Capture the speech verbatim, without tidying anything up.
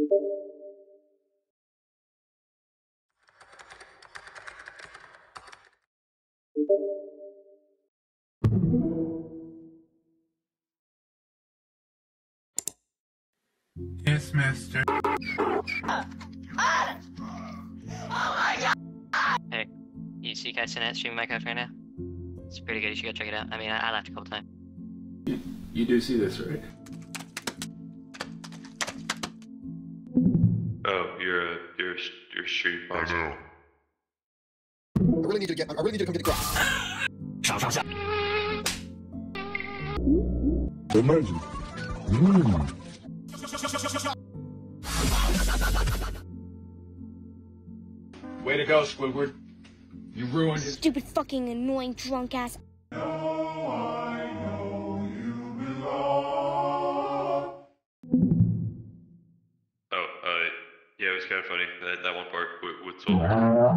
Yes, master. Hey, you see guys in that streaming Minecraft right now? It's pretty good, you should go check it out. I mean, I, I laughed a couple times. You, you do see this, right? Oh, you're a you're a, you're a stream boss. I know. I really need you to get. I really need you to come get the grass. Amazing. Mm. Way to go, Squidward. You ruined his Stupid fucking annoying drunk ass. No, I know you belong. Oh, uh, yeah, it was kind of funny that that one part with, with Soul.